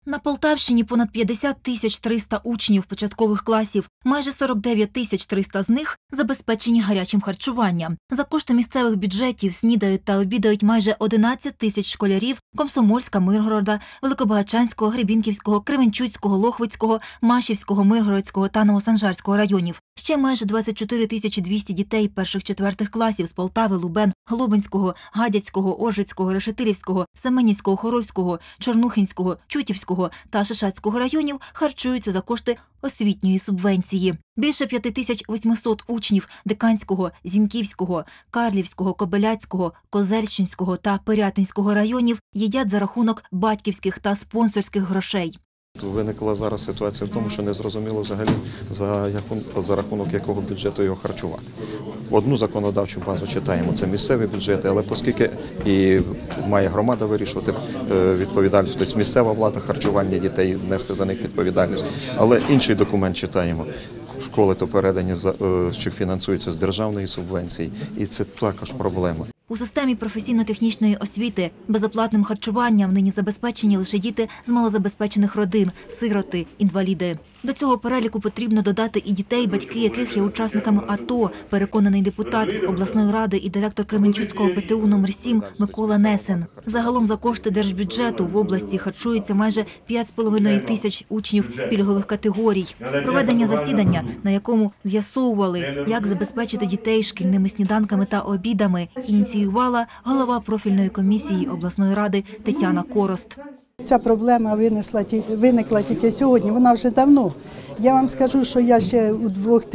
На Полтавщині понад 50 300 учнів початкових класів, майже 49 300 з них забезпечені гарячим харчуванням. За кошти місцевих бюджетів снідають та обідають майже 11 тисяч школярів Комсомольська, Миргорода, Великобагачанського, Гребінківського, Кременчуцького, Лохвицького, Машівського, Миргородського та Новосанжарського районів. Ще майже 24 200 дітей перших-четвертих класів з Полтави, Лубен, Глобинського, Гадяцького, Оржицького, Решетилівського, Семенівського, Хоровського, Чорнухинського, Чутівського та Шишацького районів харчуються за кошти освітньої субвенції. Більше 5800 учнів Диканського, Зіньківського, Карлівського, Кобиляцького, Козельщинського та Пирятинського районів їдять за рахунок батьківських та спонсорських грошей. Виникла зараз ситуація в тому, що не зрозуміло взагалі за рахунок якого бюджету його харчувати. Одну законодавчу базу читаємо – це місцеві бюджети, але оскільки і має громада вирішувати відповідальність, тобто місцева влада харчування дітей, нести за них відповідальність, але інший документ читаємо. Школи то передані, що фінансуються з державної субвенції, і це також проблема. У системі професійно-технічної освіти безоплатним харчуванням нині забезпечені лише діти з малозабезпечених родин, сироти, інваліди. До цього переліку потрібно додати і дітей, батьки яких є учасниками АТО, переконаний депутат обласної ради і директор Кременчуцького ПТУ номер 7 Микола Несен. Загалом за кошти держбюджету в області харчуються майже 5,5 тисяч учнів пільгових категорій. Проведення засідання, на якому з'ясовували, як забезпечити дітей шкільними сніданками та обідами, ініціювала голова профільної комісії обласної ради Тетяна Корост. Ця проблема виникла тільки сьогодні, вона вже давно. Я вам скажу, що я ще у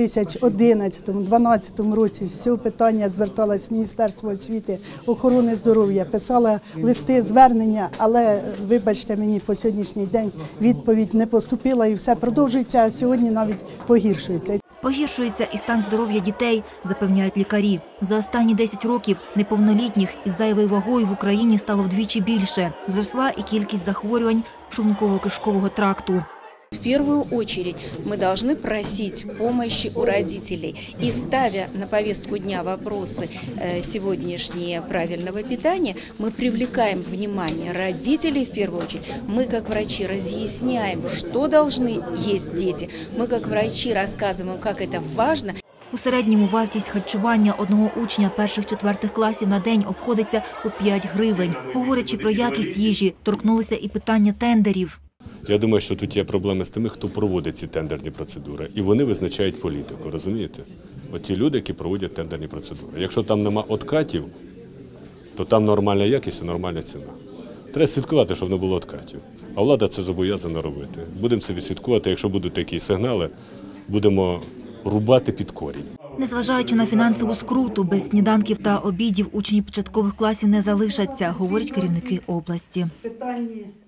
2011-2012 році з цього питання зверталась в Міністерство освіти, охорони здоров'я, писала листи, звернення, але, вибачте мені, по сьогоднішній день відповідь не поступила і все продовжується, а сьогодні навіть погіршується. Погіршується і стан здоров'я дітей, запевняють лікарі. За останні 10 років неповнолітніх із зайвою вагою в Україні стало вдвічі більше. Зросла і кількість захворювань шлунково-кишкового тракту. В первую очередь мы должны просить помощи у родителей. И ставя на повестку дня вопросы сегодняшнее правильного питания, мы привлекаем внимание родителей в первую очередь. Мы как врачи разъясняем, что должны есть дети. Мы как врачи рассказываем, как это важно. У середньому вартість харчування одного учня перших-четвертих класів на день обходиться у 5 гривень. Говорячи про якість їжі, торкнулися і питання тендерів. Я думаю, що тут є проблеми з тими, хто проводить ці тендерні процедури. І вони визначають політику, розумієте? От ті люди, які проводять тендерні процедури. Якщо там нема откатів, то там нормальна якість і нормальна ціна. Треба слідкувати, щоб не було откатів. А влада це зобов'язана робити. Будемо це відслідкувати, якщо будуть такі сигнали, будемо рубати під корінь. Незважаючи на фінансову скруту, без сніданків та обідів учні початкових класів не залишаться, говорять керівники області.